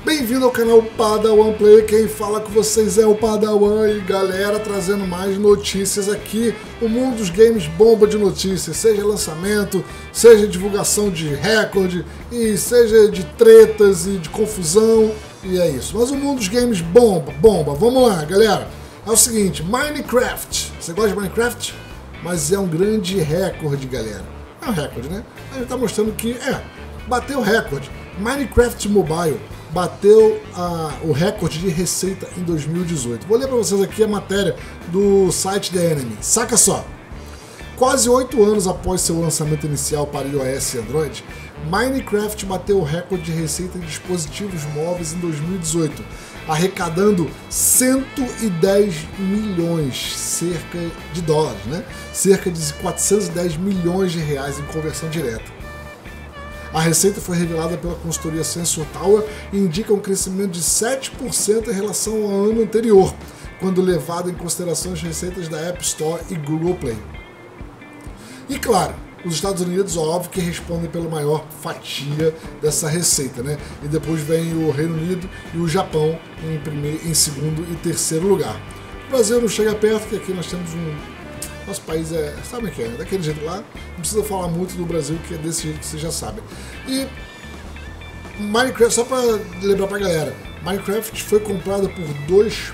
Bem-vindo ao canal Padawan Play, quem fala com vocês é o Padawan e galera, trazendo mais notícias aqui. O mundo dos games bomba de notícias, seja lançamento, seja divulgação de recorde, e seja de tretas e de confusão, e é isso. Mas o mundo dos games bomba. Vamos lá, galera. É o seguinte, Minecraft. Você gosta de Minecraft? Mas é um grande recorde, galera. É um recorde, né? A gente tá mostrando que, bateu o recorde. Minecraft Mobile bateu o recorde de receita em 2018. Vou ler para vocês aqui a matéria do site The Enemy. Saca só. Quase 8 anos após seu lançamento inicial para iOS e Android, Minecraft bateu o recorde de receita de dispositivos móveis em 2018, arrecadando 110 milhões, cerca de dólares, né? Cerca de 410 milhões de reais em conversão direta. A receita foi revelada pela consultoria Sensor Tower e indica um crescimento de 7% em relação ao ano anterior, quando levado em consideração as receitas da App Store e Google Play. E claro, os Estados Unidos, óbvio, que respondem pela maior fatia dessa receita, né? E depois vem o Reino Unido e o Japão em segundo e terceiro lugar. O Brasil não chega perto, porque aqui nós temos nosso país sabe o que é, daquele jeito lá, não precisa falar muito do Brasil, que é desse jeito que vocês já sabem. E Minecraft, só para lembrar pra galera, Minecraft foi comprada por 2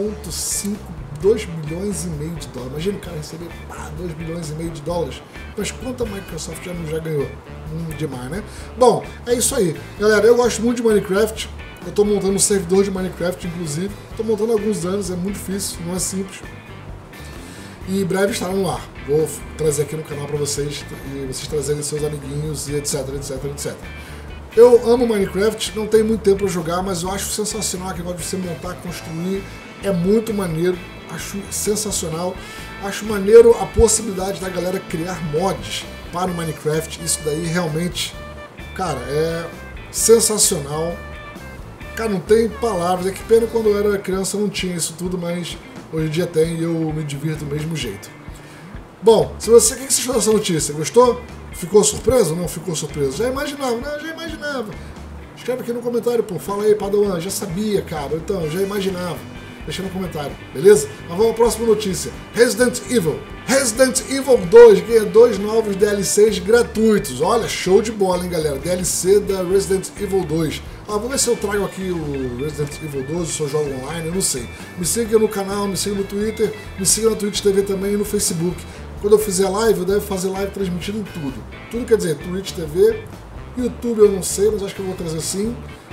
bilhões e meio de dólares. Imagina o cara receber 2 bilhões e meio de dólares. Mas quanto a Microsoft já ganhou? Demais, né? Bom, é isso aí. Galera, eu gosto muito de Minecraft. Eu tô montando um servidor de Minecraft, inclusive. Tô montando há alguns anos, é muito difícil, não é simples. E em breve estará no ar. Vou trazer aqui no canal para vocês, e vocês trazerem seus amiguinhos e etc. Eu amo Minecraft, não tenho muito tempo para jogar, mas eu acho sensacional que negócio de você montar, construir, é muito maneiro, acho sensacional. Acho maneiro a possibilidade da galera criar mods para o Minecraft, isso daí realmente, cara, é sensacional. Cara, não tem palavras, é que pena quando eu era criança não tinha isso tudo, mas hoje em dia tem e eu me divirto do mesmo jeito. Bom, o que você achou dessa notícia? Gostou? Ficou surpreso ou não ficou surpreso? Já imaginava, né? Já imaginava. Escreve aqui no comentário, pô. Fala aí, Padawan, já sabia, cara. Então, já imaginava. Deixa no comentário, beleza? Mas vamos à próxima notícia. Resident Evil 2 ganha 2 novos DLCs gratuitos. Olha, show de bola, hein, galera? DLC da Resident Evil 2. Vou ver se eu trago aqui o Resident Evil 2, se eu jogo online, eu não sei. Me siga no canal, me siga no Twitter, me siga na Twitch TV também e no Facebook. Quando eu fizer live, eu devo fazer live transmitindo em tudo. Tudo quer dizer, Twitch TV, YouTube eu não sei, mas acho que eu vou trazer sim.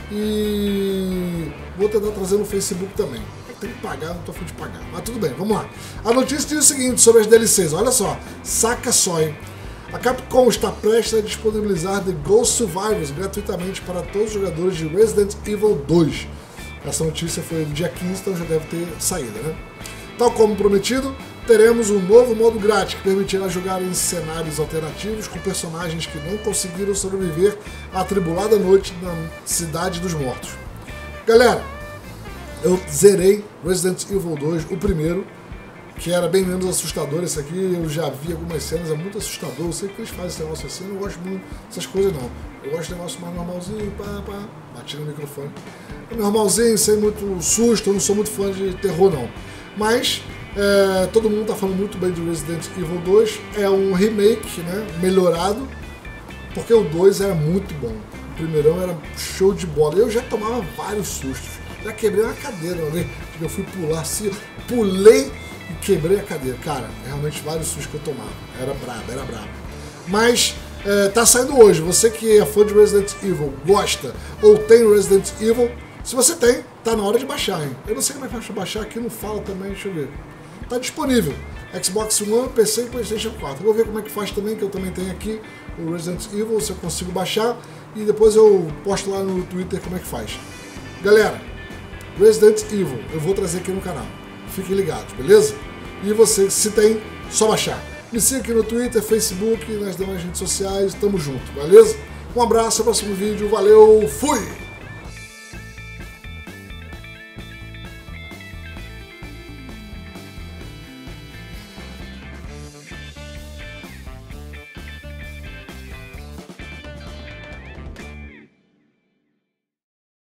E vou tentar trazer no Facebook também. Tem que pagar, não tô afim de pagar. Mas tudo bem, vamos lá. A notícia diz o seguinte sobre as DLCs, olha só, saca só, hein? A Capcom está prestes a disponibilizar The Ghost Survivors gratuitamente para todos os jogadores de Resident Evil 2. Essa notícia foi do dia 15, então já deve ter saído, né? Tal como prometido, teremos um novo modo grátis que permitirá jogar em cenários alternativos com personagens que não conseguiram sobreviver à atribulada noite na Cidade dos Mortos. Galera, eu zerei Resident Evil 2, o primeiro, que era bem menos assustador. Esse aqui eu já vi algumas cenas, é muito assustador. Eu sei que eles fazem esse negócio assim, eu não gosto muito dessas coisas não. Eu gosto de negócio mais normalzinho, bati no microfone. É normalzinho, sem muito susto, eu não sou muito fã de terror não. Mas todo mundo tá falando muito bem de Resident Evil 2, é um remake, né, melhorado, porque o 2 era muito bom. O primeirão era show de bola, eu já tomava vários sustos. Já quebrei uma cadeira uma vez, eu fui pular assim, pulei e quebrei a cadeira. Cara, realmente vários sustos que eu tomava. Era brabo. Mas tá saindo hoje. Você que é fã de Resident Evil, gosta ou tem Resident Evil, se você tem, tá na hora de baixar, hein? Eu não sei como é que vai baixar aqui, não fala também, deixa eu ver. Tá disponível. Xbox One, PC e PlayStation 4. Eu vou ver como é que faz também, que eu também tenho aqui o Resident Evil, se eu consigo baixar. E depois eu posto lá no Twitter como é que faz. Galera, Resident Evil, eu vou trazer aqui no canal. Fiquem ligados, beleza? E você, se tem, só baixar. Me siga aqui no Twitter, Facebook e nas demais redes sociais. Tamo junto, beleza? Um abraço, até o próximo vídeo. Valeu, fui!